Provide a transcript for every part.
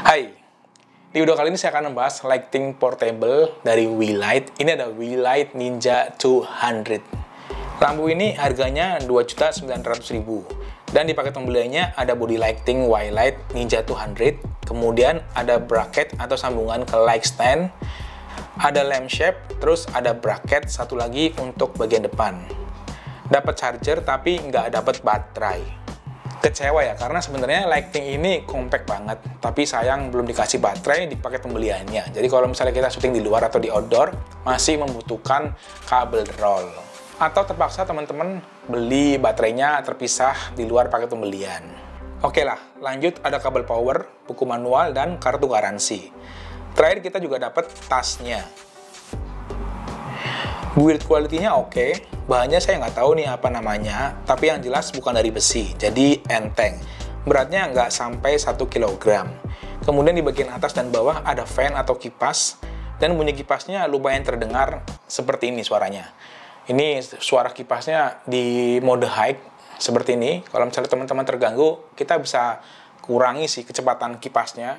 Hai, di video kali ini saya akan membahas lighting portable dari WeLight. Ini ada WeLight Ninja 200. Lampu ini harganya Rp2.900.000 dan di paket pembeliannya ada body lighting WeLight Ninja 200, kemudian ada bracket atau sambungan ke light stand, ada lampshade, terus ada bracket satu lagi untuk bagian depan. Dapat charger tapi nggak dapat baterai. Kecewa ya, karena sebenarnya lighting ini compact banget, tapi sayang belum dikasih baterai di paket pembeliannya. Jadi kalau misalnya kita syuting di luar atau di outdoor, masih membutuhkan kabel roll. Atau terpaksa teman-teman beli baterainya terpisah di luar paket pembelian. Oke lah, lanjut ada kabel power, buku manual, dan kartu garansi. Terakhir kita juga dapat tasnya. Build quality-nya oke, bahannya saya nggak tahu nih apa namanya, tapi yang jelas bukan dari besi, jadi enteng. Beratnya nggak sampai 1 kg. Kemudian di bagian atas dan bawah ada fan atau kipas, dan bunyi kipasnya lumayan terdengar seperti ini suaranya. Ini suara kipasnya di mode high, seperti ini. Kalau misalnya teman-teman terganggu, kita bisa kurangi sih kecepatan kipasnya.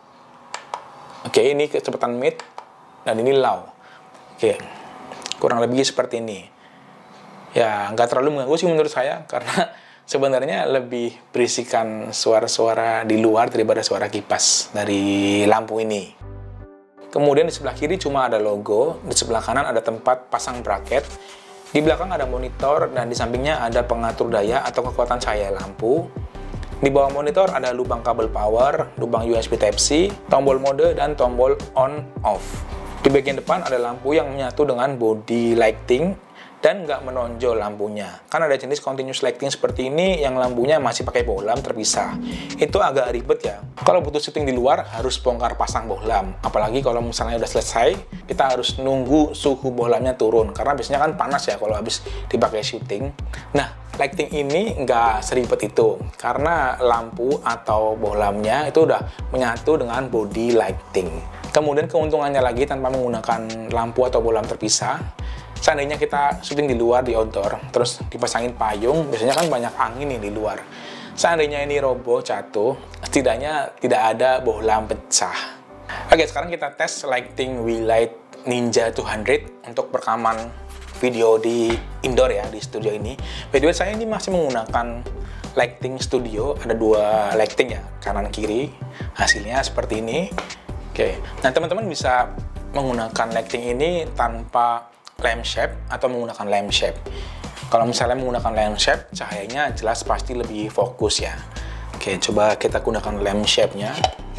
Oke, ini kecepatan mid, dan ini low. Oke. Kurang lebih seperti ini. Ya, nggak terlalu mengganggu sih menurut saya, karena sebenarnya lebih berisikan suara-suara di luar daripada suara kipas dari lampu ini. Kemudian di sebelah kiri cuma ada logo, di sebelah kanan ada tempat pasang bracket, di belakang ada monitor, dan di sampingnya ada pengatur daya atau kekuatan cahaya lampu. Di bawah monitor ada lubang kabel power, lubang USB Type-C, tombol mode, dan tombol on-off. Di bagian depan ada lampu yang menyatu dengan body lighting dan nggak menonjol lampunya. Kan ada jenis continuous lighting seperti ini yang lampunya masih pakai bohlam terpisah. Itu agak ribet ya. Kalau butuh syuting di luar harus bongkar pasang bohlam. Apalagi kalau misalnya udah selesai, kita harus nunggu suhu bohlamnya turun. Karena biasanya kan panas ya kalau habis dipakai syuting. Nah, lighting ini nggak seribet itu. Karena lampu atau bohlamnya itu udah menyatu dengan body lighting. Kemudian keuntungannya lagi tanpa menggunakan lampu atau bohlam terpisah, seandainya kita syuting di luar, di outdoor, terus dipasangin payung, biasanya kan banyak angin nih di luar. Seandainya ini roboh, jatuh, setidaknya tidak ada bohlam pecah. Oke, sekarang kita tes lighting WeLight Ninja 200 untuk perekaman video di indoor ya, di studio ini. By the way, saya ini masih menggunakan lighting studio, ada 2 lighting ya, kanan kiri, hasilnya seperti ini. Oke, nah teman-teman bisa menggunakan lighting ini tanpa lampshade atau menggunakan lampshade. Kalau misalnya menggunakan lampshade, cahayanya jelas pasti lebih fokus ya. Oke, coba kita gunakan lampshade-nya.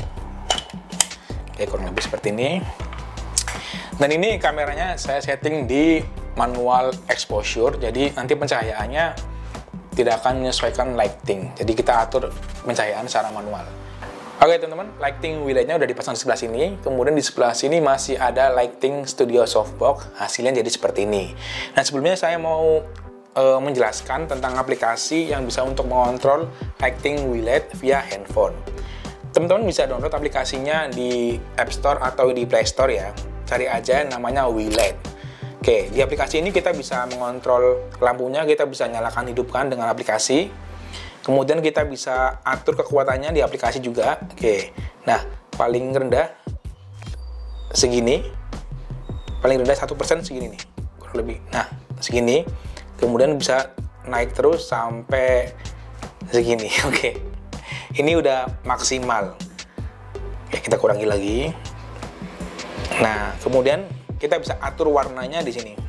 Oke, kurang lebih seperti ini. Dan ini kameranya saya setting di manual exposure, jadi nanti pencahayaannya tidak akan menyesuaikan lighting. Jadi kita atur pencahayaan secara manual. Oke teman-teman, lighting WeLight-nya udah dipasang di sebelah sini, kemudian di sebelah sini masih ada lighting studio softbox, hasilnya jadi seperti ini. Nah sebelumnya saya mau menjelaskan tentang aplikasi yang bisa untuk mengontrol lighting WeLight via handphone. Teman-teman bisa download aplikasinya di App Store atau di Play Store ya, cari aja namanya WeLight. Oke, di aplikasi ini kita bisa mengontrol lampunya, kita bisa nyalakan hidupkan dengan aplikasi. Kemudian kita bisa atur kekuatannya di aplikasi juga. Oke, nah paling rendah segini, paling rendah 1% segini nih, kurang lebih. Nah segini, kemudian bisa naik terus sampai segini. Oke, ini udah maksimal. Oke, kita kurangi lagi. Nah kemudian kita bisa atur warnanya di sini.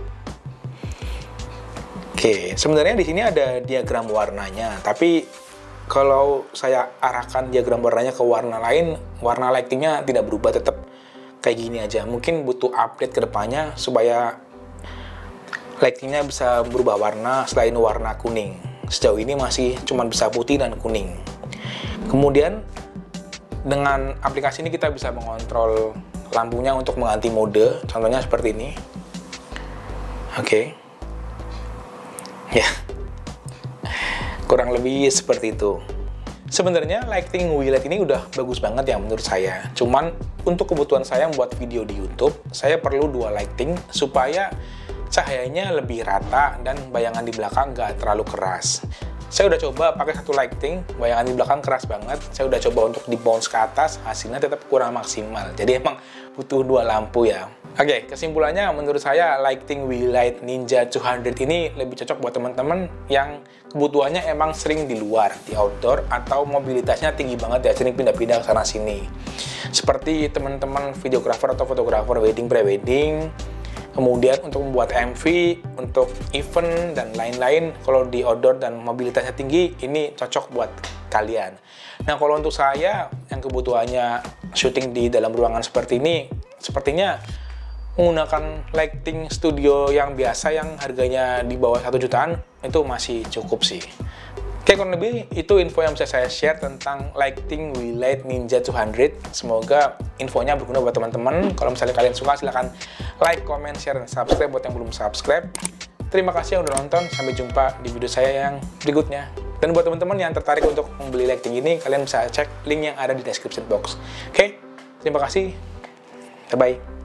Oke, sebenarnya di sini ada diagram warnanya, tapi kalau saya arahkan diagram warnanya ke warna lain, warna lightingnya tidak berubah, tetap kayak gini aja. Mungkin butuh update ke depannya supaya lightingnya bisa berubah warna selain warna kuning. Sejauh ini masih cuma bisa putih dan kuning. Kemudian dengan aplikasi ini kita bisa mengontrol lampunya untuk mengganti mode, contohnya seperti ini. Oke. Ya, kurang lebih seperti itu. Sebenarnya lighting WeLight ini udah bagus banget ya menurut saya. Cuman untuk kebutuhan saya membuat video di YouTube, saya perlu 2 lighting supaya cahayanya lebih rata dan bayangan di belakang nggak terlalu keras. Saya udah coba pakai satu lighting, bayangan di belakang keras banget. Saya udah coba untuk di bounce ke atas, hasilnya tetap kurang maksimal. Jadi emang butuh dua lampu ya. Oke, kesimpulannya menurut saya Lighting Wilight Ninja 200 ini lebih cocok buat teman-teman yang kebutuhannya emang sering di luar, di outdoor, atau mobilitasnya tinggi banget ya, sering pindah-pindah ke sana sini. Seperti teman-teman videografer atau fotografer wedding, pre-wedding, kemudian untuk membuat MV, untuk event, dan lain-lain, kalau di outdoor dan mobilitasnya tinggi, ini cocok buat kalian. Nah, kalau untuk saya, yang kebutuhannya syuting di dalam ruangan seperti ini, sepertinya menggunakan lighting studio yang biasa, yang harganya di bawah 1 jutaan, itu masih cukup sih. Oke, kurang lebih itu info yang bisa saya share tentang Lighting Wilight Ninja 200. Semoga infonya berguna buat teman-teman. Kalau misalnya kalian suka, silahkan like, comment, share, dan subscribe buat yang belum subscribe. Terima kasih yang udah nonton. Sampai jumpa di video saya yang berikutnya. Dan buat teman-teman yang tertarik untuk membeli lighting ini, kalian bisa cek link yang ada di description box. Oke, terima kasih. Bye-bye.